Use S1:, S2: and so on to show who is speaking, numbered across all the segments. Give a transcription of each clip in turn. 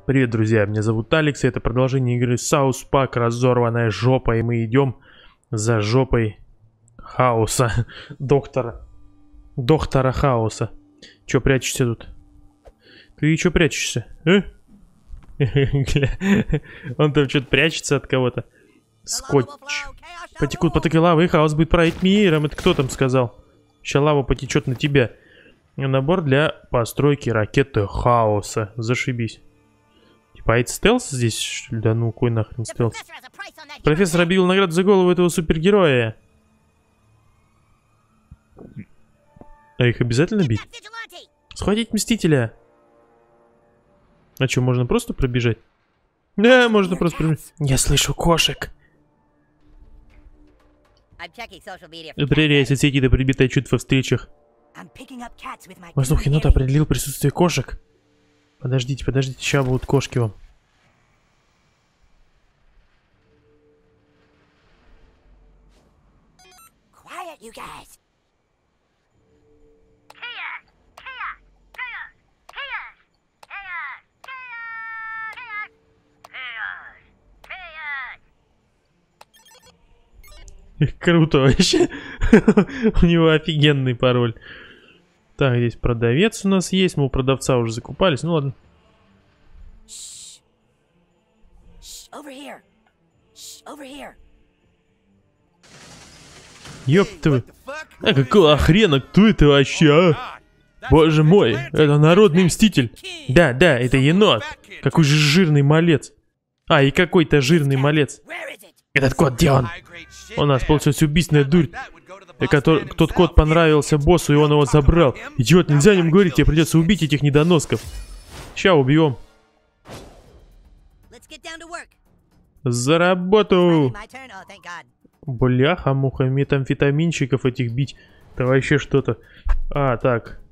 S1: Привет, друзья, меня зовут Алекс, и это продолжение игры South Park Разорванная жопа, и мы идем за жопой хаоса, доктора хаоса. Чё прячешься тут? Ты чё прячешься, а? Он там что-то прячется от кого-то. Скотч. Потекут потоки лавы, и хаос будет править миром. Это кто там сказал? Сейчас лава потечет на тебя. Набор для постройки ракеты хаоса. Зашибись. Типа, это стелс здесь, что ли? Да ну, кой нахрен стелс? Профессор объявил награду за голову этого супергероя. А их обязательно бить? Схватить Мстителя. А что, можно просто пробежать? Да, можно просто пробежать. Я слышу кошек. Проверяя соцсети до прибитое чуть во встречах. Воздух енота определил присутствие кошек. Подождите, сейчас будут кошки вам. Круто вообще. У него офигенный пароль. Так, здесь продавец у нас есть. Мы у продавца уже закупались. Ну ладно. Ёп ты. А какого хрена? Кто это вообще, а? Боже мой, это народный мститель. Да, это енот. Какой же жирный малец. А, и какой-то жирный малец. Этот кот, где он? У нас получилась убийственная дурь. Тот кот понравился боссу, и он его забрал. Идиот, нельзя о нем говорить, тебе придется убить этих недоносков. Ща убьем. За работу! Бляха-муха, метамфетаминчиков этих бить. Это вообще что-то. А, так.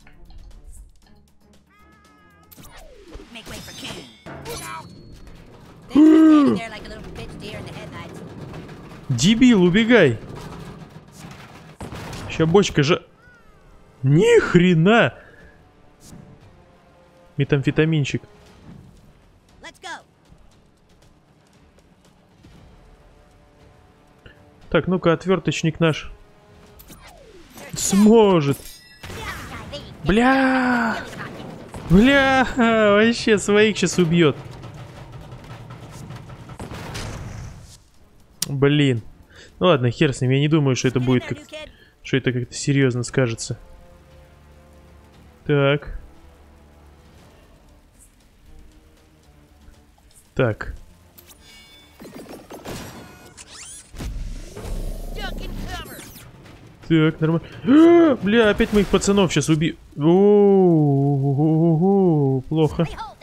S1: Дебил, убегай! Ща бочка же... Ни хрена! Метамфетаминчик. Так, ну-ка, отверточник наш. Сможет. Бля! Вообще своих сейчас убьет. Блин. Ну ладно, хер с ним. Я не думаю, что это будет как... Что это как-то серьезно скажется. Так. Так. Так, нормально. Бля, опять моих пацанов сейчас убью. Плохо.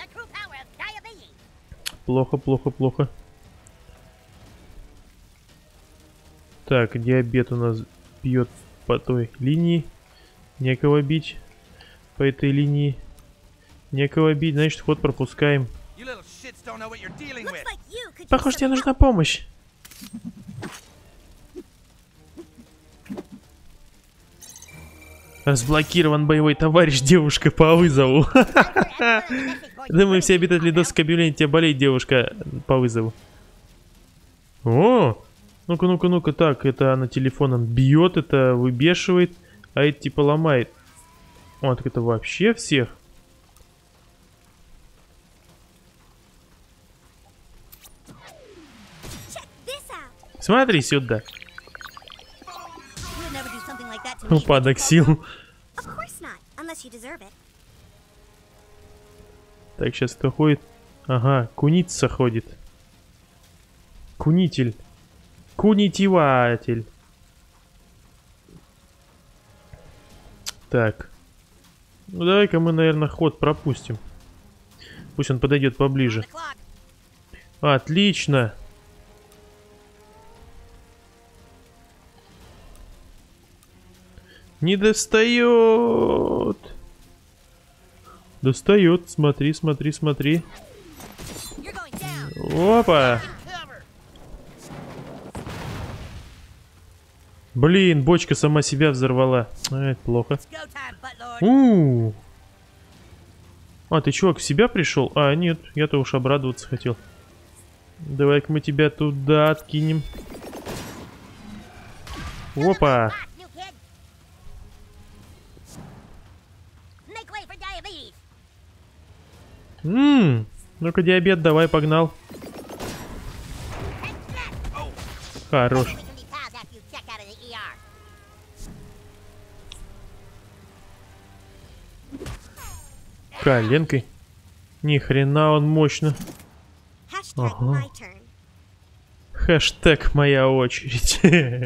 S1: Плохо. Так, диабет у нас бьет по той линии. Некого бить. По этой линии. Некого бить, значит, ход пропускаем. Похоже, тебе нужна помощь. Разблокирован боевой товарищ, девушка по вызову. Думаю, все обитатели досок объявления, тебя болеет девушка по вызову. О! Ну-ка. Так, это она телефоном бьет, это выбешивает, а это типа ломает. О, так это вообще всех? Смотри сюда. Упадок сил. Так, сейчас кто ходит? Ага, куница ходит. Кунитель. Кунитиватель. Так. Ну давай-ка мы, наверное, ход пропустим. Пусть он подойдет поближе. Отлично. Не достает. Достает. Смотри. Опа. Блин, бочка сама себя взорвала. Это плохо. А, ты, чувак, в себя пришел? А, нет, я-то уж обрадоваться хотел. Давай-ка мы тебя туда откинем. Опа! Ну-ка, диабет, давай, погнал. Хорош. Коленкой. Ни хрена он мощно. Ага. Хэштег моя очередь.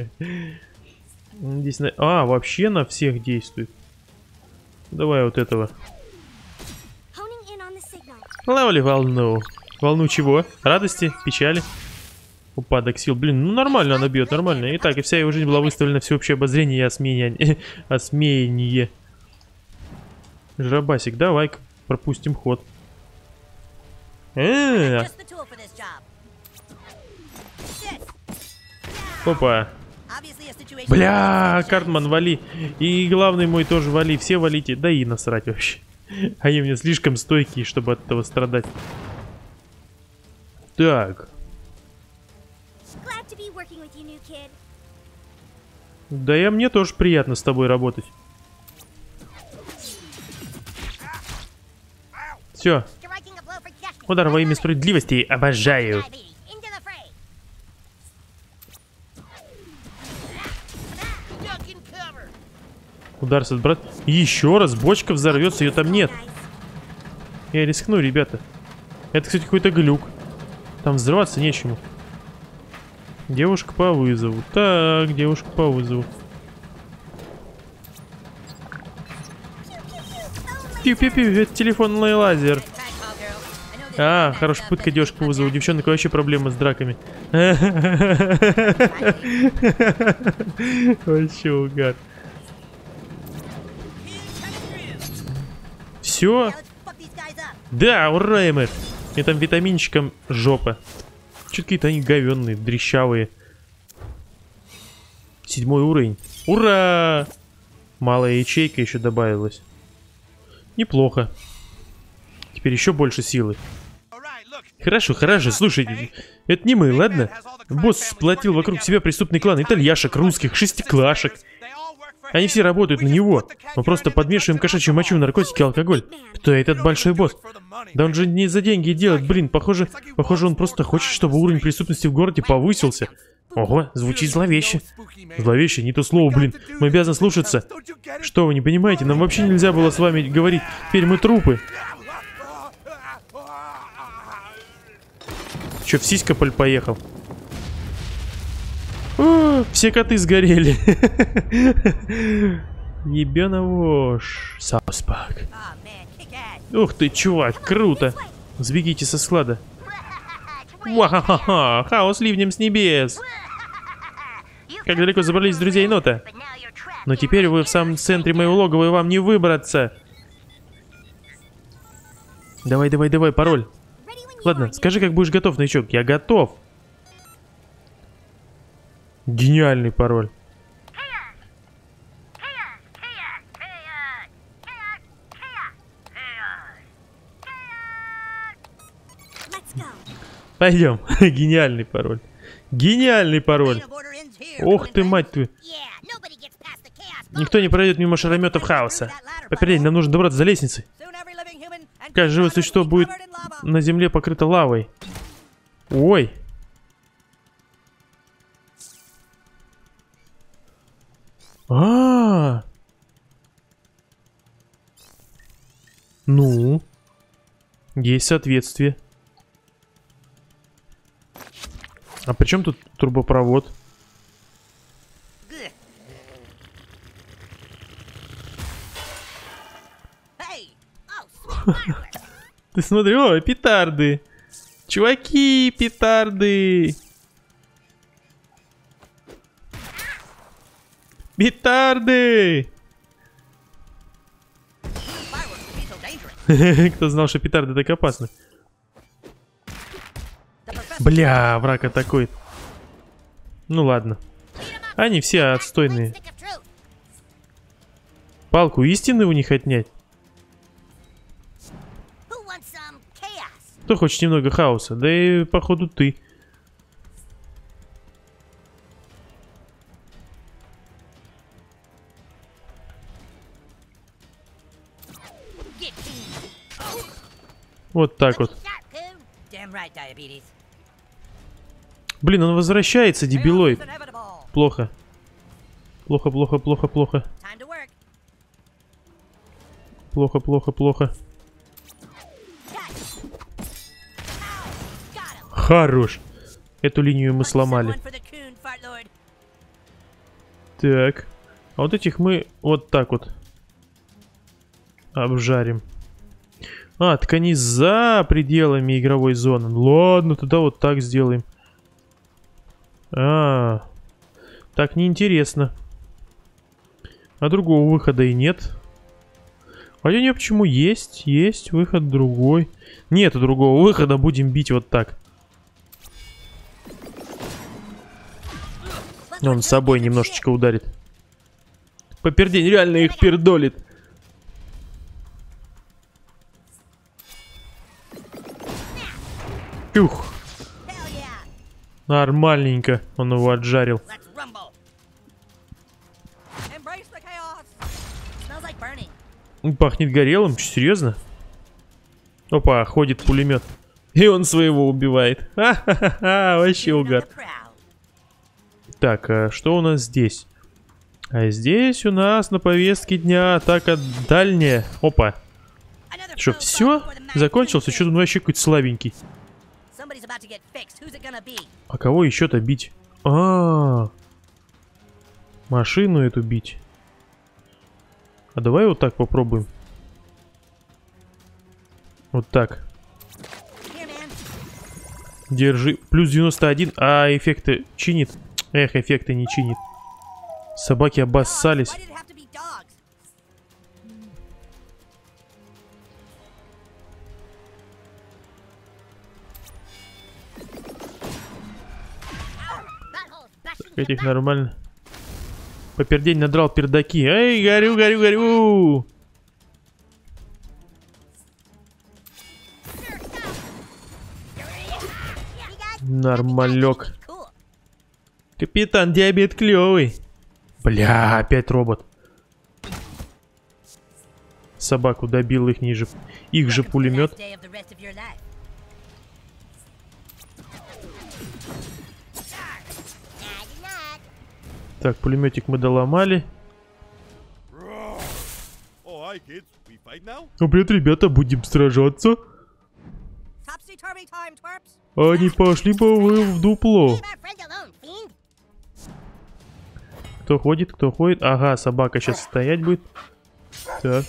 S1: Здесь на... А, вообще на всех действует. Давай вот этого. Ловли волну. Волну чего? Радости? Печали? Упадок сил. Блин, ну нормально она бьет, нормально. Итак, и вся его жизнь была выставлена всеобщее обозрение и осмеяние. Жрабасик, давай-ка пропустим ход. Опа. Бля, Картман, вали. И главный мой тоже вали. Все валите. Да и насрать вообще. Они мне слишком стойкие, чтобы от этого страдать. Так. Да и мне тоже приятно с тобой работать. Все. Удар во имя справедливости. Обожаю. Удар с брат. Еще раз. Бочка взорвется. Ее там нет. Я рискну, ребята. Это, кстати, какой-то глюк. Там взрываться нечему. Девушка по вызову. Так, девушка по вызову. Пиу-пиу-пиу, это телефонный лазер. А, хорошая пытка, девушка по вызову. Девчонок вообще проблемы с драками. Вообще угар. Все? Да, ура, Эмэр. Мне там витаминчиком жопа. Чё-то какие-то они говённые, дрищавые. 7-й уровень. Ура! Малая ячейка еще добавилась. Неплохо. Теперь еще больше силы. Хорошо, хорошо, слушайте. Это не мы, ладно? Босс сплотил вокруг себя преступный клан итальяшек, русских, шестиклашек. Они все работают на него. Мы просто подмешиваем кошачью мочу, наркотики, алкоголь. Кто этот большой босс? Да он же не за деньги делает, блин. Похоже, он просто хочет, чтобы уровень преступности в городе повысился. Ого, звучит зловеще. Зловеще, не то слово, блин. Мы обязаны слушаться. Что вы не понимаете? Нам вообще нельзя было с вами говорить. Теперь мы трупы. Че, в Сиськополь поехал? О, все коты сгорели. Ебёновож. Сауспак. Ух ты, чувак, круто. Сбегите со склада. Ва-ха-ха-ха, хаос ливнем с небес. Как далеко забрались друзья енота. Но теперь вы в самом центре моего логова, и вам не выбраться. Давай, давай, давай, пароль. Ладно, скажи, как будешь готов, новичок. Я готов. Гениальный пароль. Пойдем. Гениальный пароль. Гениальный пароль. Ох ты, мать твою. Никто не пройдет мимо шарометов хаоса. Попередний, нам нужно добраться за лестницей. Каждое живое существо будет на земле покрыто лавой. Ой. А-а-а. Ну. Есть соответствие. А при чем тут трубопровод? Ты смотри, о, петарды. Чуваки, петарды. Петарды. Кто знал, что петарды так опасны? Бля, враг атакует. Ну ладно. Они все отстойные. Палку истины у них отнять. Кто хочет немного хаоса? Да и походу ты. Вот так вот. Блин, он возвращается, дебилоид. Плохо. Плохо, плохо, плохо, плохо. Плохо, плохо, плохо. Хорош. Эту линию мы сломали. Так. А вот этих мы вот так вот обжарим. А, так они за пределами игровой зоны. Ладно, тогда вот так сделаем. Так неинтересно. А другого выхода и нет. Хотя нет, почему есть? Есть выход другой. Нету другого выхода, будем бить вот так. Он с собой немножечко ударит. Попердень реально их пердолит. Ух. Нормальненько он его отжарил. Пахнет горелым, серьезно? Опа, ходит пулемет. И он своего убивает. Ха-ха-ха, вообще угар. Так, а что у нас здесь? А здесь у нас на повестке дня атака дальняя. Опа. Что, все? Закончился? Что-то он вообще какой-то слабенький. А кого еще-то бить? Машину эту бить. А давай вот так попробуем. Вот так. Держи. Плюс 91. А эффекты чинит. Эх, эффекты не чинит. Собаки обоссались. Этих нормально. Попердень надрал пердаки. Эй, горю, горю, горю. Нормалек. Капитан Диабет клевый. Бля, опять робот. Собаку добил их же пулемет. Так, пулеметик мы доломали. Ну, привет, ребята, будем сражаться. Они пошли бы вы в дупло. Кто ходит, кто ходит? Ага, собака сейчас стоять будет. Так.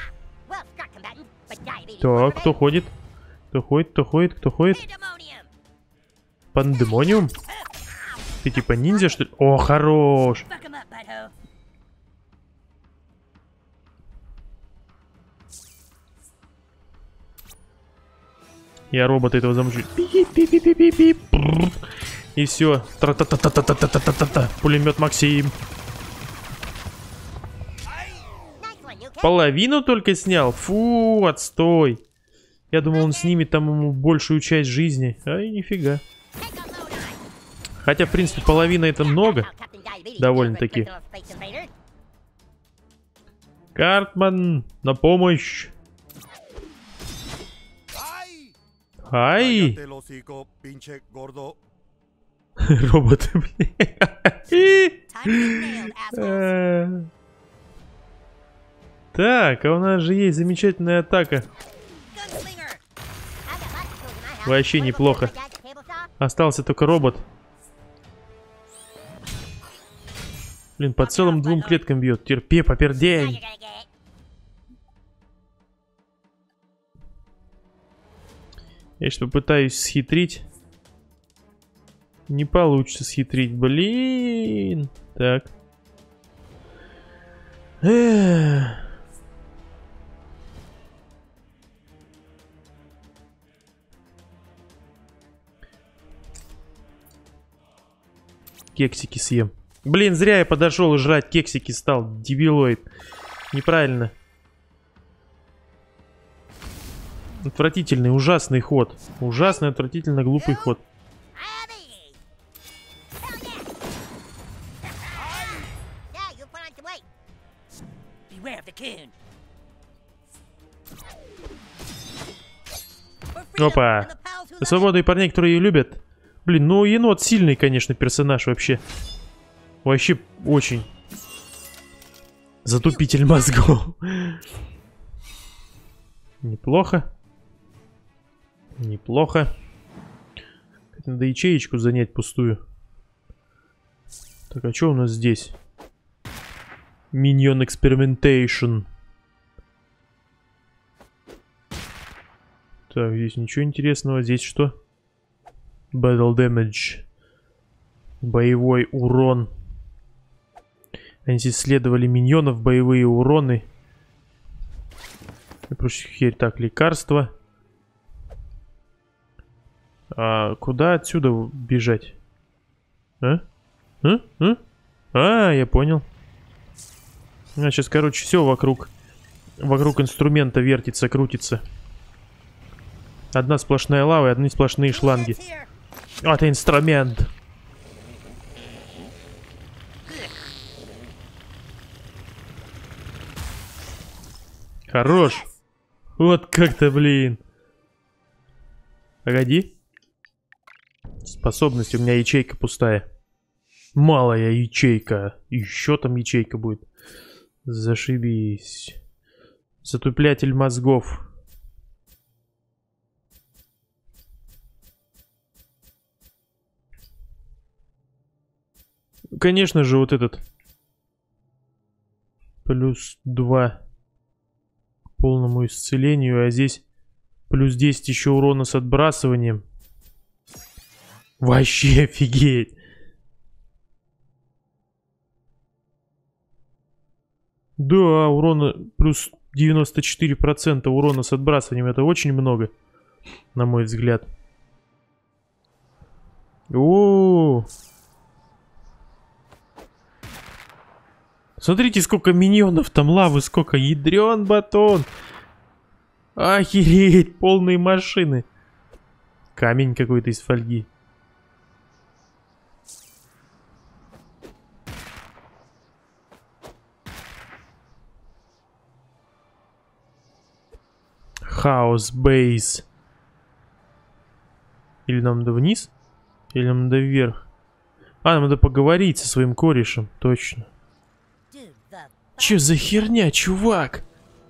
S1: Так, кто ходит? Кто ходит, кто ходит, кто ходит? Пандемониум? Ты типа ниндзя, что ли? О, хорош! Я робота этого замучу. И все. Пулемет Максим. Половину только снял? Фу, отстой. Я думал, он снимет там ему большую часть жизни. Ай, нифига. Хотя, в принципе, половина это много. Довольно-таки. Картман, на помощь. Ай! Роботы, блин. Так, а у нас же есть замечательная атака. Вообще неплохо. Остался только робот. Блин, по целым 2 клеткам бьет. Терпи, попердень. Я что попытаюсь схитрить. Не получится схитрить, блин. Так. Кексики съем. Блин, зря я подошел и жрать кексики стал. Дебилоид. Неправильно. Отвратительный, ужасный ход. Ужасный, отвратительно глупый ход. Опа. За свободу и парней, которые ее любят. Блин, ну енот сильный, конечно, персонаж вообще. Вообще очень. Затупитель мозгов. Неплохо. Неплохо. Надо ячеечку занять пустую. Так, а что у нас здесь? Minion Experimentation. Так, здесь ничего интересного. Здесь что? Battle Damage. Боевой урон. Они здесь исследовали миньонов, боевые уроны. И прочая херь. Так, лекарства. А куда отсюда бежать? А? Я понял. Сейчас, короче, все вокруг инструмента вертится, крутится. Одна сплошная лава и одни сплошные шланги. Это инструмент. Хорош. Вот как-то, блин. Погоди. Способность, у меня ячейка пустая. Малая ячейка. Еще там ячейка будет. Зашибись. Затуплятель мозгов. Конечно же, вот этот. Плюс 2 к полному исцелению, а здесь плюс 10 еще урона с отбрасыванием. Вообще офигеть. Да, урона плюс 94% урона с отбрасыванием. Это очень много, на мой взгляд. О-о-о. Смотрите, сколько миньонов, там лавы, сколько. Ядрен батон. Охереть, полные машины. Камень какой-то из фольги. Хаус бейс. Или нам надо вниз? Или нам надо вверх? Нам надо поговорить со своим корешем. Точно. Че за херня, чувак?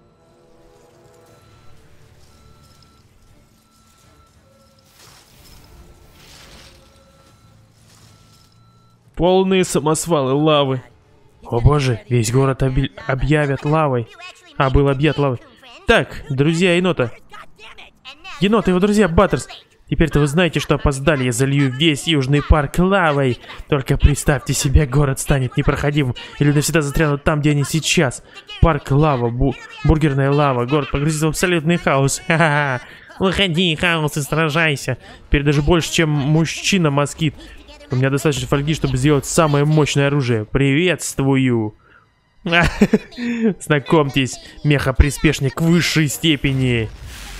S1: Полные самосвалы лавы. О боже, весь город объявят лавой. Был объят лавой. Так, друзья енота. Енот и его друзья Баттерс. Теперь-то вы знаете, что опоздали. Я залью весь Южный парк лавой. Только представьте себе, город станет непроходимым. И люди навсегда застрянут там, где они сейчас. Парк лава, бургерная лава. Город погрузится в абсолютный хаос. Ха-ха-ха. Выходи, хаос, и сражайся. Теперь даже больше, чем мужчина-москит. У меня достаточно фольги, чтобы сделать самое мощное оружие. Приветствую. Знакомьтесь, меха-приспешник высшей степени.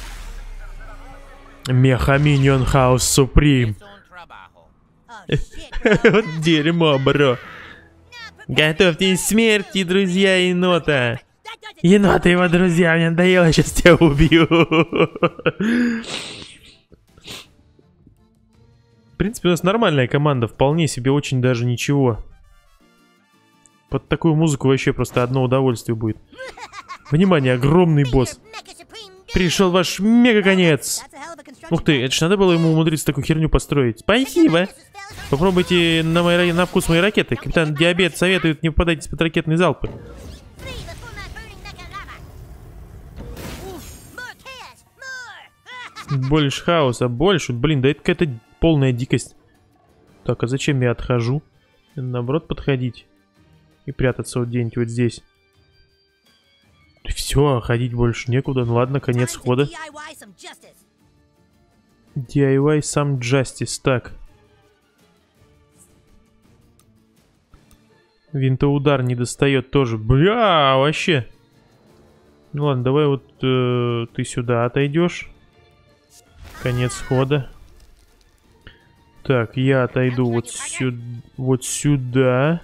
S1: Меха-миньон Хаус Суприм. Вот дерьмо, бро. Готовьтесь к смерти, друзья енота. Енот и его друзья, мне надоело, сейчас тебя убью. В принципе, у нас нормальная команда, вполне себе очень даже ничего. Под такую музыку вообще просто одно удовольствие будет. Внимание, огромный босс. Пришел ваш мега-конец. Ух ты, это ж надо было ему умудриться такую херню построить. Спасибо. Попробуйте на вкус мои ракеты. Капитан Диабет советует не попадать из-под ракетные залпы. Больше хаоса, больше. Блин, да это какая-то полная дикость. Так, а зачем я отхожу? Наоборот, подходить. И прятаться вот где-нибудь вот здесь. Все, ходить больше некуда. Ну ладно, конец хода. DIY some justice. Так. Винтоудар не достает тоже. Бля, вообще. Ну ладно, давай вот ты сюда отойдешь. Конец хода. Так, я отойду вот сюда.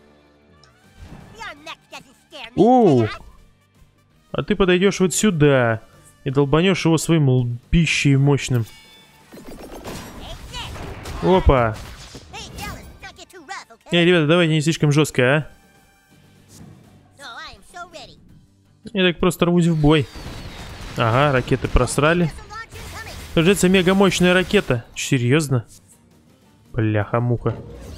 S1: Оу! А ты подойдешь вот сюда и долбанешь его своим лбищей мощным. Опа! Эй, ребята, давайте не слишком жестко, а? Я так просто рвусь в бой. Ага, ракеты просрали. Кажется, мега мощная ракета. Серьезно? Бляха-муха.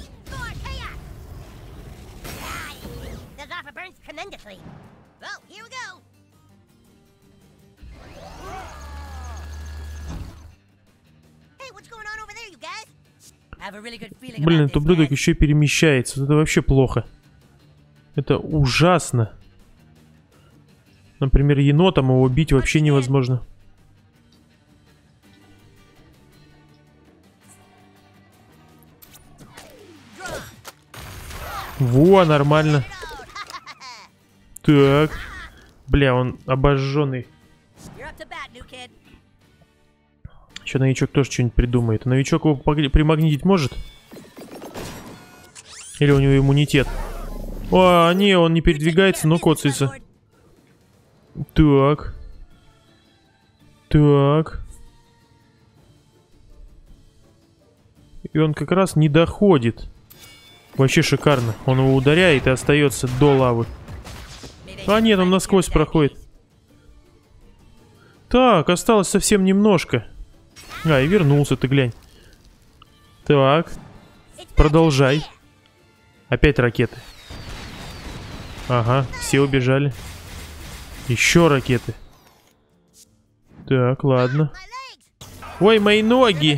S1: Блин, этот ублюдок еще и перемещается. Это вообще плохо. Это ужасно. Например, енотом его убить вообще невозможно. Во, нормально. Так. Бля, он обожженный. Еще новичок тоже что-нибудь придумает. Новичок его примагнитить может? Или у него иммунитет? О, не, он не передвигается, но коцается. Так. Так. И он как раз не доходит. Вообще шикарно. Он его ударяет и остается до лавы. А нет, он насквозь проходит. Так, осталось совсем немножко. А, и вернулся, ты глянь. Так. Продолжай. Опять ракеты. Ага, все убежали. Еще ракеты. Так, ладно. Ой, мои ноги!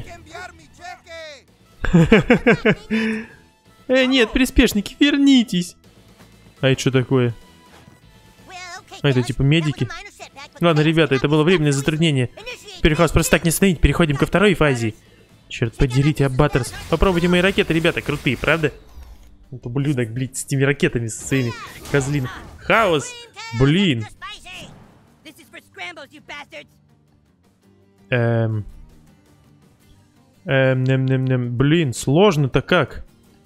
S1: Нет, приспешники, вернитесь! А это что такое? А это типа медики? Ладно, ребята, это было временное затруднение. Теперь хаос просто так не остановить. Переходим ко второй фазе. Черт подерите, Аббатерс. Попробуйте мои ракеты, ребята, крутые, правда? Вот ублюдок, блин, с этими ракетами, с своими козлин. Хаос, блин. Блин, сложно-то как?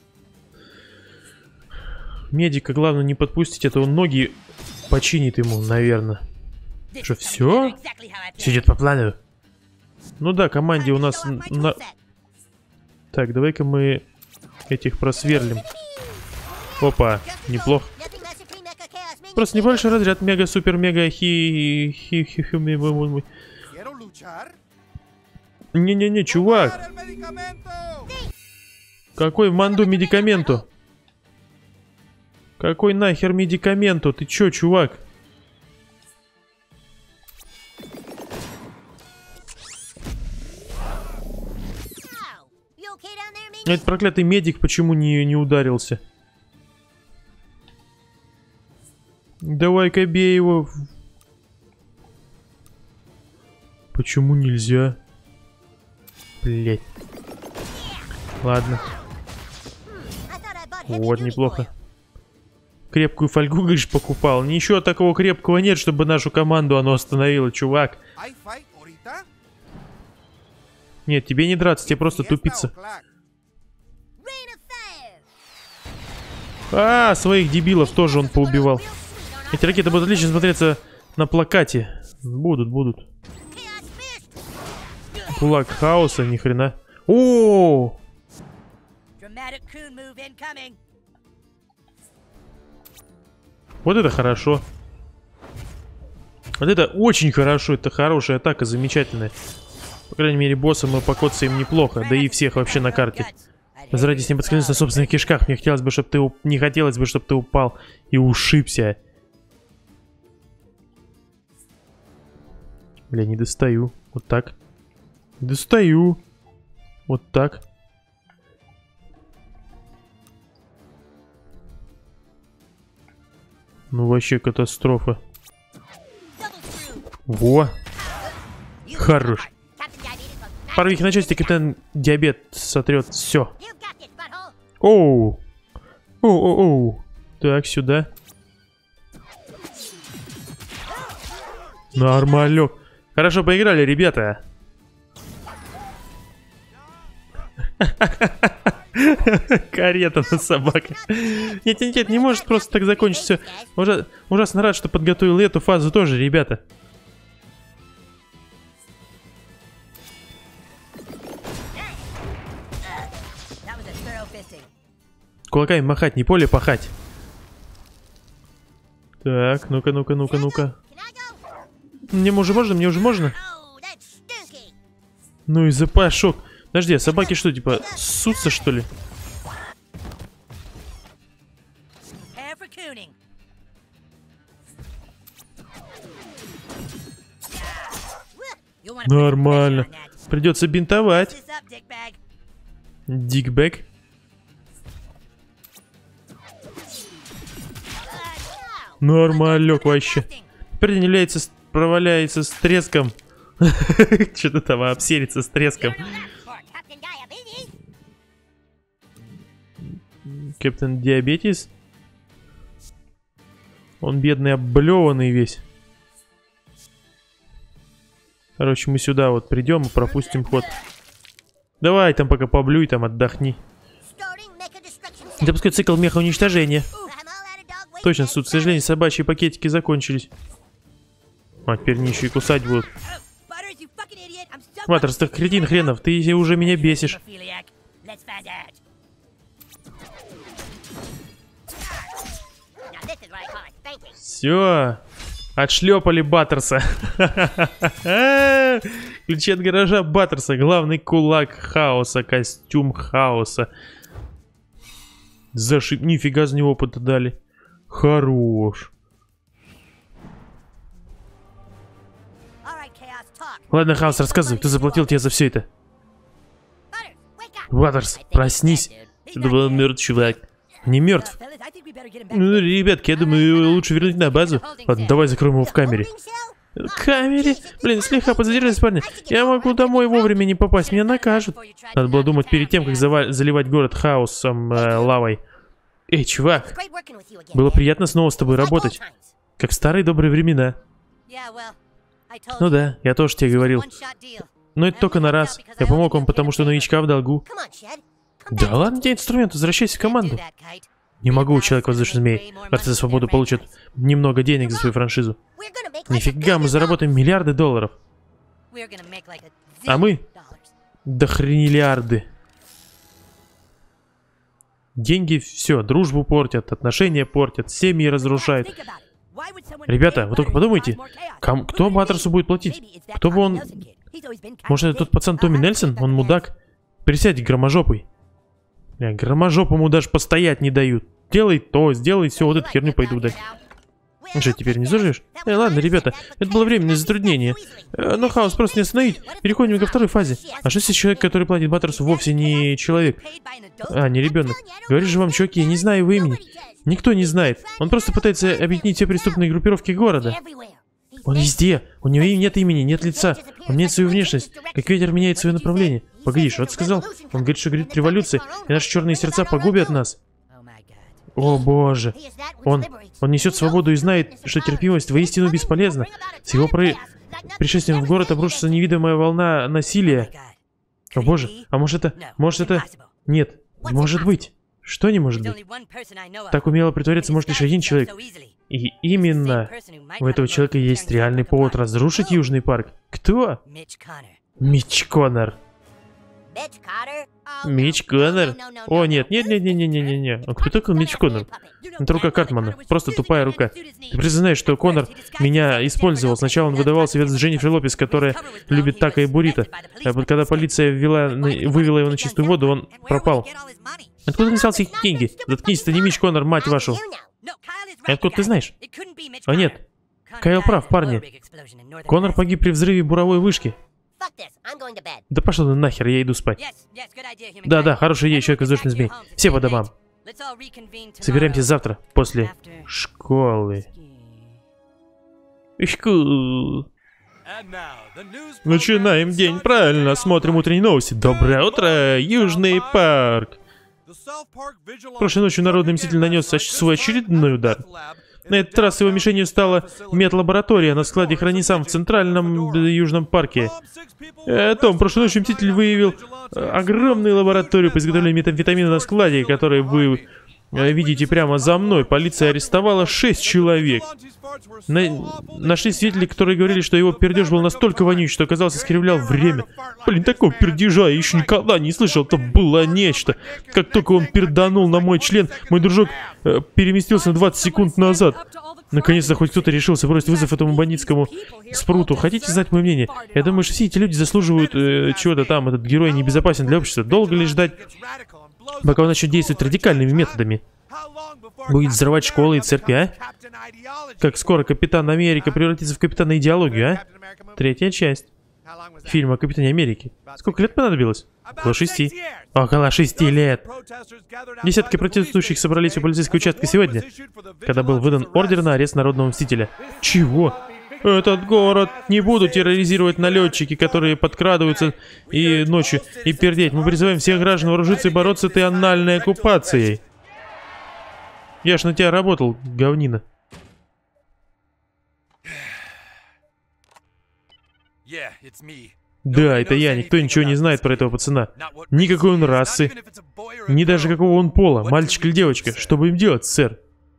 S1: Медика главное не подпустить, а то он ноги починит ему, наверное. Что, все? Все идет по плану. Ну да, команде у нас... Так, давай-ка мы этих просверлим. Опа, неплохо. Просто небольшой разряд мега-супер-мега Не-не-не, чувак. Какой в манду медикаменту? Какой нахер медикаменту? Ты чё, чувак? Этот проклятый медик почему не ударился? Давай-ка бей его. Почему нельзя? Блять. Ладно. Вот, неплохо. Крепкую фольгу, говоришь, покупал. Ничего такого крепкого нет, чтобы нашу команду оно остановило, чувак. Нет, тебе не драться, тебе просто тупиться. А, своих дебилов тоже он поубивал. Эти ракеты будут отлично смотреться на плакате. Будут. Кулак хаоса, ни хрена. О! Вот это хорошо. Вот это очень хорошо. Это хорошая атака, замечательная. По крайней мере, босса мы покоцаем неплохо. Да и всех вообще на карте. Заради с ним подскользнуться на собственных кишках. Мне хотелось бы, чтобы ты... Не хотелось бы, чтобы ты упал и ушибся. Бля, не достаю. Вот так. Достаю. Вот так. Ну вообще катастрофа. Во. Хорош. Порви их на части, капитан Диабет сотрет все. Оу. Оу. Так, сюда. Нормалек. Хорошо поиграли, ребята. Карета на собаках. Нет, не может просто так закончиться. Ужасно рад, что подготовил эту фазу тоже, ребята. Кулаками махать, не поле пахать. Так, ну-ка. Мне уже можно? Ну и запашок. Подожди, а собаки что, типа, ссутся, что ли? Нормально. Придется бинтовать. Дикбэк. Нормалек вообще. Теперь не проваляется с треском. Что-то там обсерится с треском. Капитан Диабетис. Он бедный, облеванный весь. Короче, мы сюда вот придем и пропустим ход. Давай там пока поблюй, там отдохни. Запускай цикл меха-уничтожения. Точно, суд, к сожалению, собачьи пакетики закончились. А, теперь они еще и кусать будут. Баттерс, ты кретин хренов, ты уже меня бесишь. Все, отшлепали Баттерса. Ключи от гаража Баттерса, главный кулак хаоса, костюм хаоса. Нифига за него опыта дали. Хорош. Ладно, Хаос, рассказывай, кто заплатил тебе за все это? Баттерс, проснись. Это был мертв чувак. Не мертв. Ну, ребятки, я думаю, лучше вернуть на базу. Ладно, давай закроем его в камере. Камере? Блин, слегка подзадержались, парни. Я могу домой вовремя не попасть, меня накажут. Надо было думать перед тем, как заливать город хаосом, лавой. Эй, чувак, было приятно снова с тобой работать. Как в старые добрые времена. Ну да, я тоже тебе говорил. Но это только на раз. Я помог вам, потому что новичка в долгу. Да ладно тебе инструмент, возвращайся в команду. Не могу, человек воздушный змей. Борцы за свободу получат немного денег за свою франшизу. Нифига, мы заработаем миллиарды долларов. А мы? Дохрениллиарды. Деньги все, дружбу портят, отношения портят, семьи разрушают. Ребята, вы только подумайте, кто Баттерсу будет платить? Кто бы он... Может, это тот пацан Томми Нельсон? Он мудак. Присядь, громожопый. Громожопому даже постоять не дают. Делай то, сделай все, вот эту херню пойду дать. Что, теперь не заживешь? Ладно, ребята, это было временное затруднение. Но хаос просто не остановить. Переходим ко второй фазе. А что если человек, который платит Баттерсу, вовсе не человек? А, не ребенок. Говорю же вам, чуваки, я не знаю его имени. Никто не знает. Он просто пытается объединить все преступные группировки города. Он везде. У него нет имени, нет лица. Он меняет свою внешность. Как ветер меняет свое направление. Погоди, что ты сказал? Он говорит, что грядет революция, и наши черные сердца погубят нас. О боже. Он несет свободу и знает, что терпимость воистину бесполезна. С его пришествием в город обрушится невидимая волна насилия. О боже, а может это... Нет, не может быть. Что не может быть? Так умело притворяться может лишь один человек. И именно у этого человека есть реальный повод разрушить Южный парк. Кто? Митч Коннор. Митч Коннор? О, нет. А кто такой Митч Коннор? Это рука Картмана. Просто тупая рука. Ты признаешь, что Коннор меня использовал. Сначала он выдавал себя за Дженнифер Лопес, которая любит тако и буррито. А вот когда полиция вывела его на чистую воду, он пропал. Откуда он взял их деньги? Заткнись, это не Митч Коннор, мать вашу. Откуда ты знаешь? А нет. Кайл прав, парни. Коннор погиб при взрыве буровой вышки. Да пошел ты нахер, я иду спать. Да, хорошая идея, человек воздушный змей. Все по домам. Собираемся завтра, после школы. Начинаем день, правильно, смотрим утренние новости. Доброе утро, Южный парк. Прошлой ночью Народный Мститель нанес свой очередной удар. На этот раз его мишенью стала медлаборатория на складе Хронисам в Центральном Южном парке. Том, прошлой ночью Мститель выявил огромную лабораторию по изготовлению метамфетамина на складе, который вы видите прямо за мной. Полиция арестовала 6 человек. Нашли свидетелей, которые говорили, что его пердеж был настолько вонючий, что, казалось, искривлял время. Блин, такого пердежа я еще никогда не слышал. Это было нечто. Как только он перданул на мой член, мой дружок переместился на 20 секунд назад. Наконец-то хоть кто-то решился бросить вызов этому бандитскому спруту. Хотите знать мое мнение? Я думаю, что все эти люди заслуживают чего-то там. Этот герой небезопасен для общества. Долго ли ждать, пока он начнет действовать радикальными методами? Будет взрывать школы и церкви, а? Как скоро Капитан Америка превратится в Капитана Идеологию, а? 3-я часть фильма о Капитане Америки. Сколько лет понадобилось? Около 6. Около 6 лет. Десятки протестующих собрались у полицейского участка сегодня, когда был выдан ордер на арест Народного Мстителя. Чего? Этот город не будут терроризировать налетчики, которые подкрадываются и ночью и пердеть. Мы призываем всех граждан вооружиться и бороться с этой анальной оккупацией. Я ж на тебя работал, говнина. Да, это я. Никто ничего не знает про этого пацана. Никакой он расы. Ни даже какого он пола. Мальчик или девочка. Что будем делать, сэр?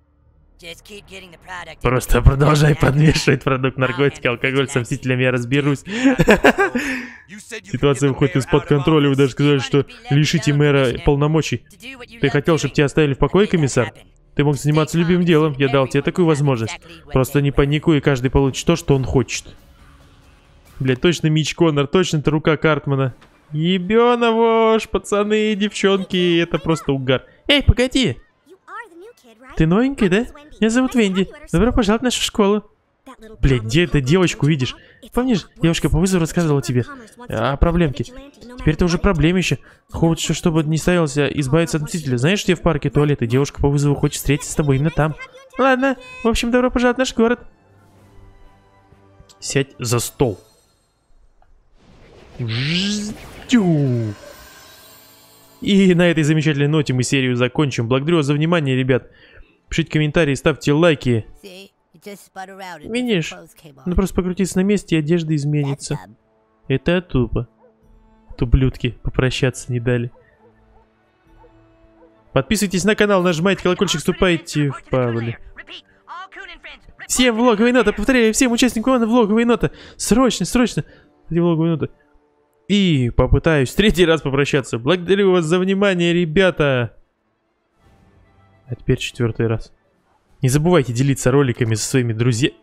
S1: Просто продолжай подмешивать продукт, наркотики, алкоголь, с Мстителями я разберусь. Ситуация выходит из-под контроля. Вы даже сказали, что лишите мэра полномочий. Ты хотел, чтобы тебя оставили в покое, комиссар? Ты мог заниматься любимым делом. Я дал тебе такую возможность. Просто не паникуй, и каждый получит то, что он хочет. Блядь, точно Мич Коннор, точно это рука Картмана. Ебёна вошь, пацаны и девчонки, это просто угар. Эй, погоди! Ты новенький, да? Меня зовут Венди. Добро пожаловать в нашу школу. Блядь, где эту девочку видишь? Помнишь, девушка по вызову рассказывала тебе о проблемке? Теперь это уже проблемище. Хочешь, чтобы не ставился избавиться от Мстителя. Знаешь, где в парке туалеты? Девушка по вызову хочет встретиться с тобой именно там. Ладно, в общем, добро пожаловать в наш город. Сядь за стол. И на этой замечательной ноте мы серию закончим. Благодарю вас за внимание, ребят. Пишите комментарии, ставьте лайки. Видишь? Ну просто покрутиться на месте, и одежда изменится. Это тупо. Ублюдки попрощаться не дали. Подписывайтесь на канал, нажимайте колокольчик, вступайте в Павле. Всем влоговая нота, повторяю, всем участникам влоговая нота. Срочно, срочно. Влоговая нота. И попытаюсь 3-й раз попрощаться. Благодарю вас за внимание, ребята. А теперь 4-й раз. Не забывайте делиться роликами со своими друзьями.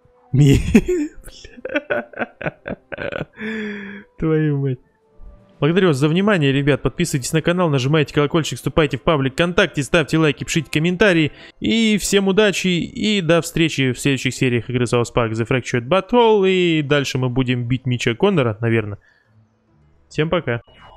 S1: Твою мать. Благодарю вас за внимание, ребят. Подписывайтесь на канал, нажимайте колокольчик, вступайте в паблик ВКонтакте, ставьте лайки, пишите комментарии. И всем удачи и до встречи в следующих сериях игры South Park The Fractured But Whole. И дальше мы будем бить Мича Коннора, наверное. Всем пока.